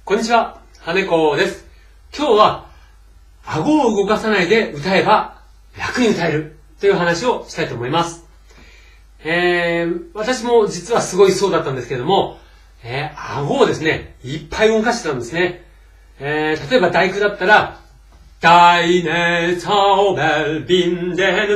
こんにちは、はねこです。今日は、顎を動かさないで歌えば楽に歌えるという話をしたいと思います。私も実はすごいそうだったんですけれども、顎をですね、いっぱい動かしてたんですね。例えば大工だったら、Deine Zauberbinden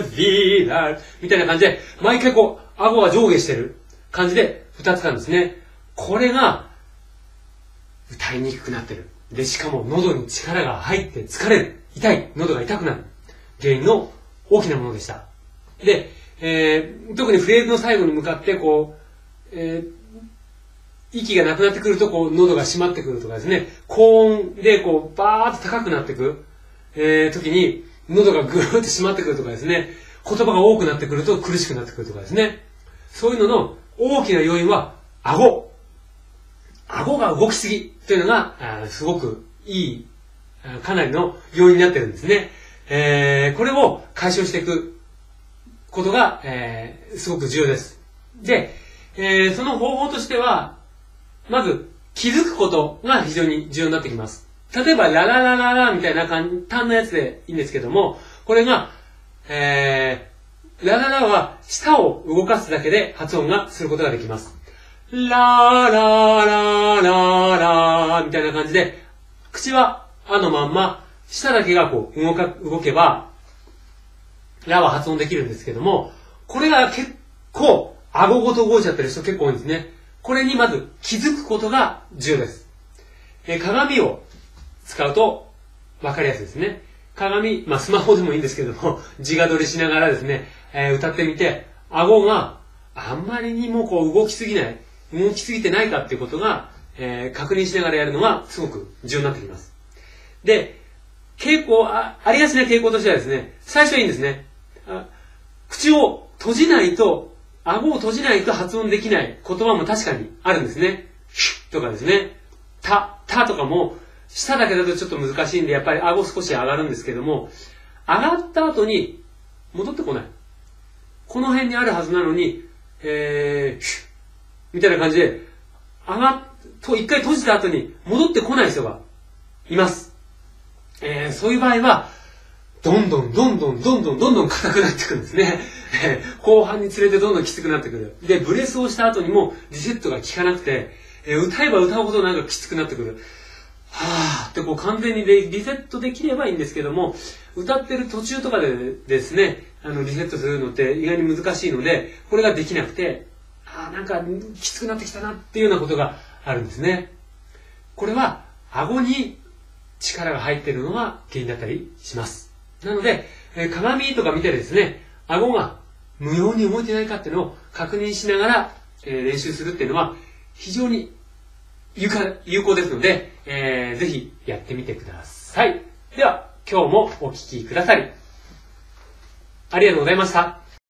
wieder みたいな感じで、毎回こう、顎が上下してる感じで歌ってたんですね。これが、歌いにくくなってる。で、しかも喉に力が入って疲れる。痛い。喉が痛くなる。原因の大きなものでした。で、特にフレーズの最後に向かってこう、息がなくなってくるとこう喉が締まってくるとかですね、高音でこうバーッと高くなってくる、時に喉がぐーっと締まってくるとかですね、言葉が多くなってくると苦しくなってくるとかですね、そういうのの大きな要因は顎が動きすぎというのがすごくいい、かなりの要因になってるんですね。これを解消していくことが、すごく重要です。で、その方法としては、まず気づくことが非常に重要になってきます。例えば、ラララララみたいな簡単なやつでいいんですけども、これが、ラララは舌を動かすだけで発音がすることができます。ラーラーラーラーラーみたいな感じで、口はあのまんま、舌だけがこう動けば、ラは発音できるんですけども、これが結構、顎ごと動いちゃってる人結構多いんですね。これにまず気づくことが重要です。鏡を使うと分かりやすいですね。鏡、スマホでもいいんですけども、自画撮りしながらですね、歌ってみて、顎があんまりにもこう動きすぎてないかっていうことが、確認しながらやるのがすごく重要になってきます。で、ありがちな傾向としてはですね、最初はいいんですね。口を閉じないと、顎を閉じないと発音できない言葉も確かにあるんですね。シュッとかですね。たとかも、舌だけだとちょっと難しいんで、やっぱり顎少し上がるんですけども、上がった後に戻ってこない。この辺にあるはずなのに、シュッみたいな感じで、一回閉じた後に戻ってこない人がいます。そういう場合は、どんどん硬くなってくるんですね。後半につれてどんどんきつくなってくる。で、ブレスをした後にもリセットが効かなくて、歌えば歌うほどなんかきつくなってくる。はぁってこう完全にリセットできればいいんですけども、歌ってる途中とかでですね、リセットするのって意外に難しいので、これができなくて、なんかきつくなってきたなっていうようなことがあるんですね。これは顎に力が入っているのが原因だったりします。なので、鏡とか見てですね、顎が無用に動いてないかっていうのを確認しながら、練習するっていうのは非常に有効ですので、ぜひやってみてください。では、今日もお聞きくださりありがとうございました。